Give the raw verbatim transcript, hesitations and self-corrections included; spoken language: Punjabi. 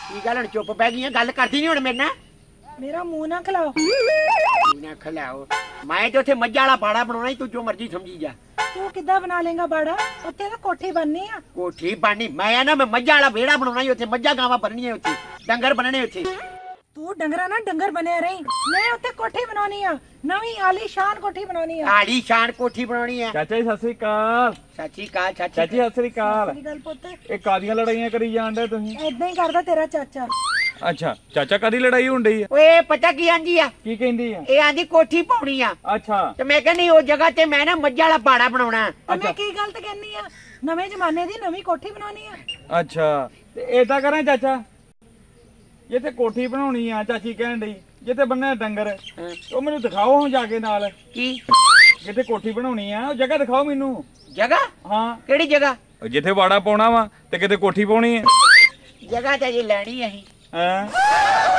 की गल चुप पै गई गल करदी नहीं हुण मेरे नाल मेरा मुंह ना खिलाओ ना खिलाओ मैं तो उत्थे मज्झां वाला बाड़ा बनाउणा तू जो मर्जी समझी जा तू किद्दां बना लेगा बाड़ा उत्थे तां कोठी बननी आ कोठी बननी मैं ना मैं मज्झां वाला वेड़ा बनाउणा ही उत्थे मज्झां गावां बननियां उत्थे डंगर बनने उत्थे तू डंगरा ना डंगर बने रही मैं उत्थे कोठी बनानी आ नवी आलीशान कोठी बनानी आ आलीशान कोठी बनानी है चाचा जी सत श्री अकाल सत श्री अकाल चाची चाची सत श्री अकाल गल पुੱਤ ਇਹ ਕਾਦੀਆਂ ਲੜਾਈਆਂ ਕਰੀ ਜਾਂਦੇ ਤੁਸੀਂ ਏਦਾਂ ਹੀ ਕਰਦਾ ਤੇਰਾ ਚਾਚਾ ਅੱਛਾ ਚਾਚਾ ਕਾਦੀ ਲੜਾਈ ਹੋਣ ਡਈ ਆ ਓਏ ਪਤਾ ਕੀ ਆਂਦੀ ਆ ਕੀ ਕਹਿੰਦੀ ਆ ਇਹ ਆਂਦੀ ਕੋਠੀ ਪਾਉਣੀ ਆ ਅੱਛਾ ਤੇ ਮੈਂ ਕਹਿੰਦੀ ਉਹ ਜਗ੍ਹਾ ਤੇ ਮੈਂ ਨਾ ਮੱਝਾਂ ਵਾਲਾ ਬਾੜਾ ਬਣਾਉਣਾ ਤੇ ਮੈਂ ਕੀ ਗਲਤ ਕਹਿੰਨੀ ਆ ਨਵੇਂ ਜ਼ਮਾਨੇ ਦੀ ਨਵੀਂ ਕੋਠੀ ਬਣਾਉਣੀ ਆ ਅੱਛਾ ਤੇ ਏਦਾਂ ਕਰਾਂ ਚਾਚਾ ਜਿੱਥੇ ਕੋਠੀ ਬਣਾਉਣੀ ਆ ਚਾਚੀ ਕਹਿਣ ਡਈ ਜਿੱਥੇ ਬੰਨੇ ਡੰਗਰ ਉਹ ਮੈਨੂੰ ਦਿਖਾਓ ਹੁਣ ਜਾ ਕੇ ਨਾਲ ਕੀ ਜਿੱਥੇ ਕੋਠੀ ਬਣਾਉਣੀ ਆ ਉਹ ਜਗ੍ਹਾ ਦਿਖਾਓ ਮੈਨੂੰ ਜਗ੍ਹਾ ਹਾਂ ਕਿਹੜੀ ਜਗ੍ਹਾ ਜਿੱਥੇ ਬਾੜਾ ਪਾਉਣਾ ਵਾ ਤੇ ਕਿਤੇ ਕੋਠੀ ਪਾਉਣੀ ਆ ਜਗ੍ਹਾ ਤਾਂ ਜੀ ਲੈਣੀ ਅਸੀਂ ਹਾਂ